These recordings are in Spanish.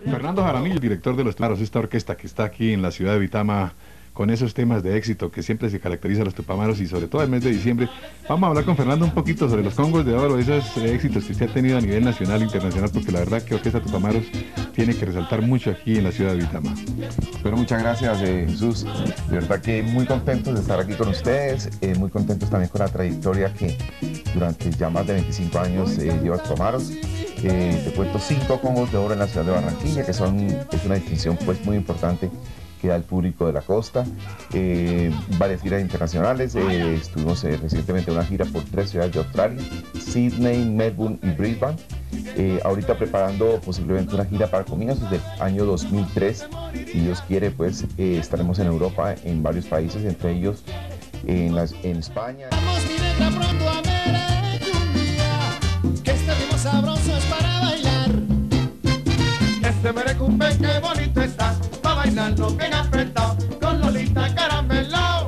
Fernando Jaramillo, director de Los Tupamaros, esta orquesta que está aquí en la ciudad de Vitama, con esos temas de éxito que siempre se caracteriza a los Tupamaros y sobre todo el mes de diciembre. Vamos a hablar con Fernando un poquito sobre los Congos de Oro, esos éxitos que usted ha tenido a nivel nacional e internacional, porque la verdad que Orquesta Tupamaros tiene que resaltar mucho aquí en la ciudad de Vitama. Bueno, muchas gracias, Jesús. De verdad que muy contentos de estar aquí con ustedes, muy contentos también con la trayectoria que durante ya más de 25 años lleva Tupamaros. Te cuento 5 Congos de Oro en la ciudad de Barranquilla, que es una distinción pues muy importante que da el público de la costa, varias giras internacionales, estuvimos recientemente en una gira por 3 ciudades de Australia, Sydney, Melbourne y Brisbane, ahorita preparando posiblemente una gira para comienzos del año 2003, si Dios quiere pues estaremos en Europa, en varios países, entre ellos en España. Vamos mi negra pronto a ver un día, que este ritmo sabroso es para bailar. Este merecumbe qué bonito está, pa' bailarlo bien apretado, con Lolita caramelao.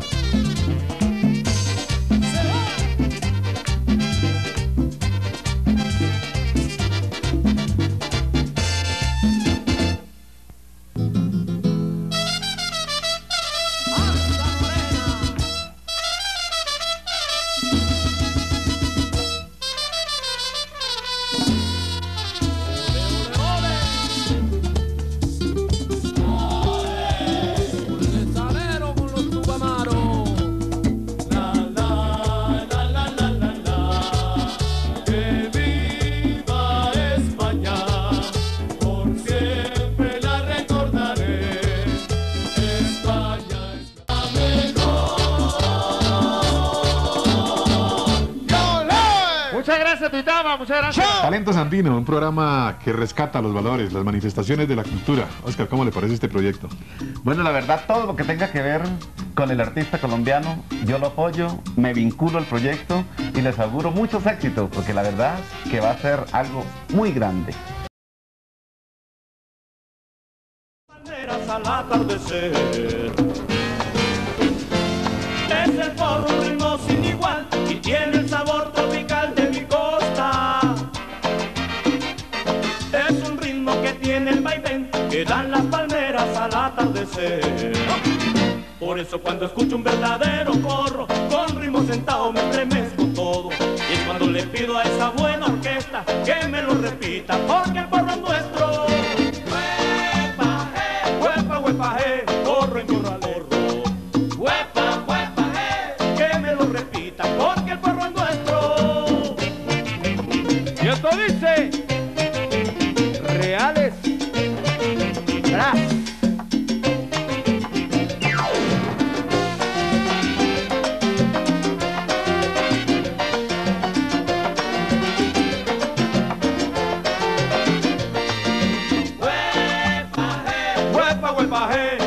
Muchas gracias, Vitama, muchas gracias. Talentos Andino, un programa que rescata los valores, las manifestaciones de la cultura. Oscar, ¿cómo le parece este proyecto? Bueno, la verdad, todo lo que tenga que ver con el artista colombiano, yo lo apoyo, me vinculo al proyecto y les auguro muchos éxitos, porque la verdad que va a ser algo muy grande. Al atardecer, es el porro, un ritmo sin igual y tiene el sabor tropical de mi costa. Es un ritmo que tiene el vaivén que dan las palmeras al atardecer. Por eso cuando escucho un verdadero porro con ritmo sentado me estremezco todo. Y es cuando le pido a esa buena orquesta que me lo repita, porque el porro es nuestro. Huepa, porro en corralero. Huepa, que me lo repita, porque el porro es nuestro. Y esto dice Reales Brass. Huepa,